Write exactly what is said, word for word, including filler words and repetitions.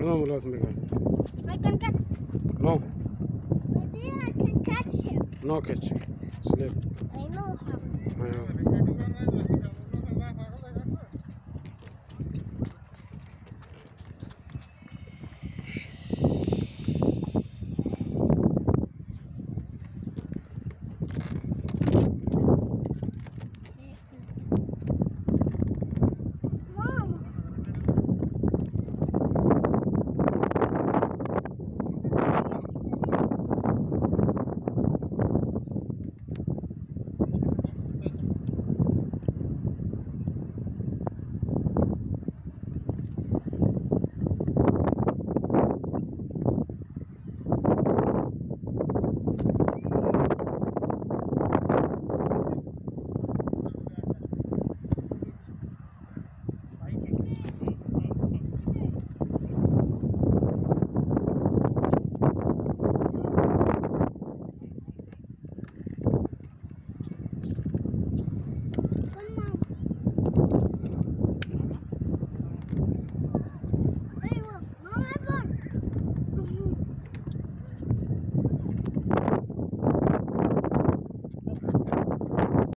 No, let me go. I can catch. No, My dear, I can catch him. no catch. Sleep. I know how. I know.